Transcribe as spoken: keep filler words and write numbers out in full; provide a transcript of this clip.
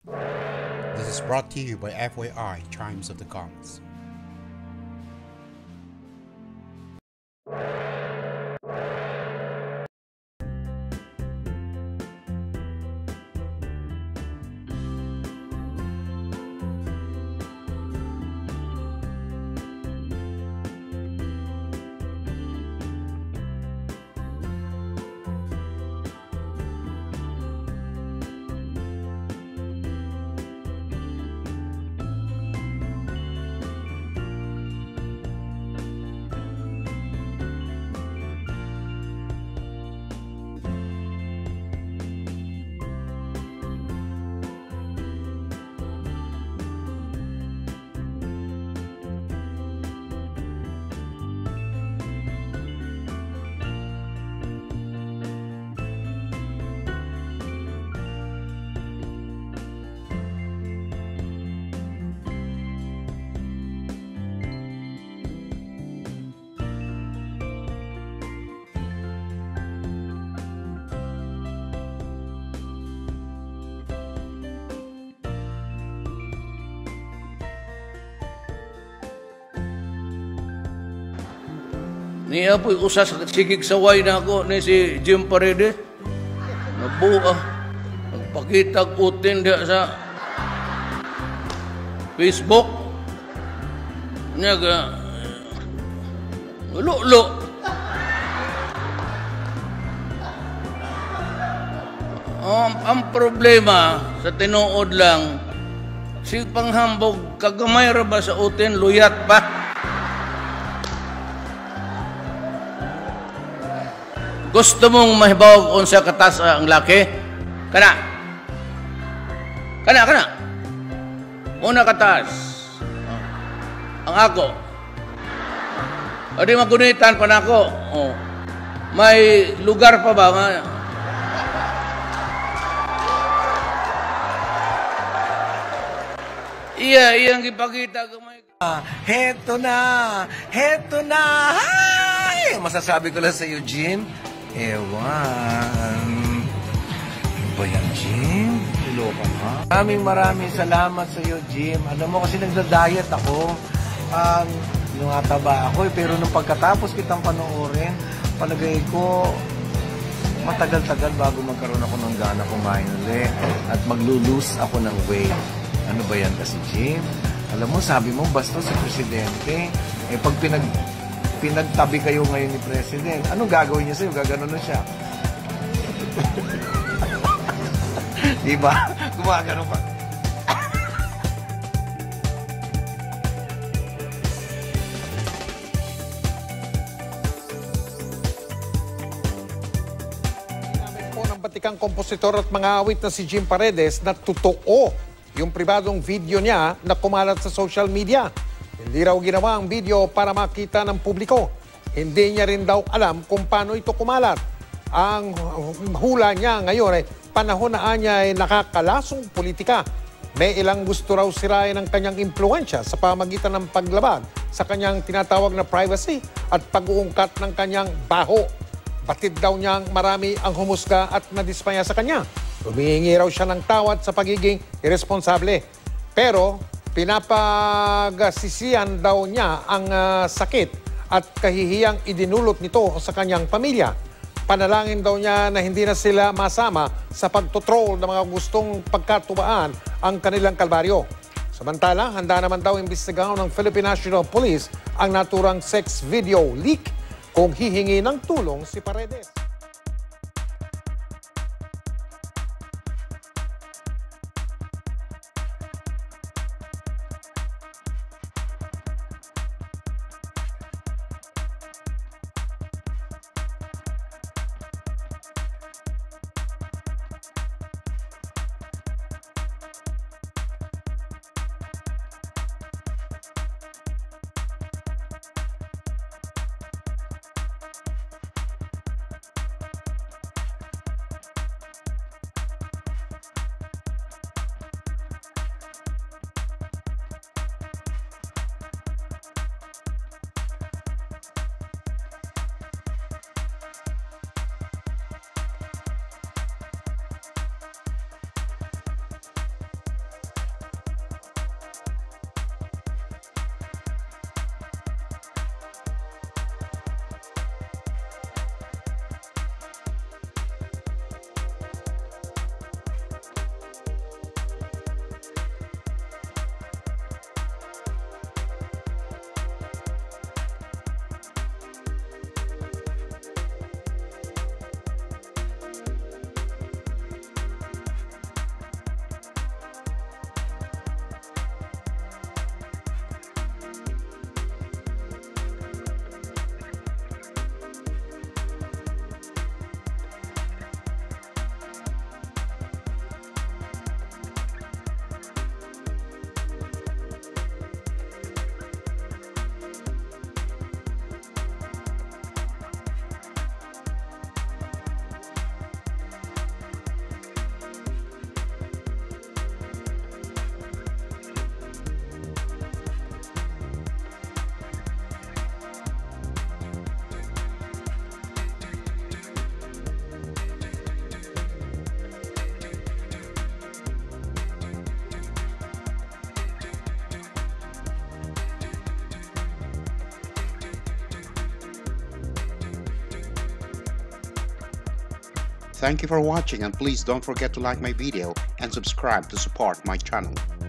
This is brought to you by F Y I Chimes of the Gongs. Niya po'y usas sigig saway na ako ni si Jim Paredes. Nabuah. Nagpakitag utin diya sa Facebook. Niya ga... Lulo. Ang, ang problema sa tinuod lang, si panghambog, kagamay ra ba sa utin, luyat pa? Gusto mong mahibaw kung sa katas ang laki? Kana. Kana, kana. Una katas. Ang ako. O di magunitan pa na ako. Oh. May lugar pa ba? Iya, iyang ipakita. Ah, heto na! Heto na! Hi! Masasabi ko lang sa iyo, Jim. Ewan. Ano ba yan, Jim? Niloka ka? Maraming maraming salamat sa iyo, Jim. Alam mo kasi nagda-diet ako. Um, Lungataba ako eh. Pero nung pagkatapos kitang panoorin, palagay ko, matagal-tagal bago magkaroon ako ng gana kumain ulit. At maglo-lose ako ng weight. Ano ba yan kasi, Jim? Alam mo, sabi mo, basta si Presidente. Eh, pag pinag... pinagtabi kayo ngayon ni President, anong gagawin niya sa'yo? Gaganon na siya. Diba? Gumagano pa. Ginamit po ng batikang kompositor at mga awit na si Jim Paredes na totoo yung pribadong video niya na kumalat sa social media. Hindi raw ginawa ang video para makita ng publiko. Hindi niya rin daw alam kung paano ito kumalat. Ang hula niya ngayon ay panahon na niya ay nakakalasong politika. May ilang gusto raw sirain ang kanyang impluensya sa pamagitan ng paglabag sa kanyang tinatawag na privacy at pag-uungkat ng kanyang baho. Batid daw niyang marami ang humusga at nadismaya sa kanya. Humihingi raw siya ng tawad sa pagiging irresponsable. Pero pinapagsisiyan daw niya ang uh, sakit at kahihiyang idinulot nito sa kanyang pamilya. Panalangin daw niya na hindi na sila masama sa pagtotroll ng mga gustong pagkatubaan ang kanilang kalbaryo. Samantala, handa naman daw imbestigahan ng Philippine National Police ang naturang sex video leak kung hihingi ng tulong si Paredes. Thank you for watching, and please don't forget to like my video and subscribe to support my channel.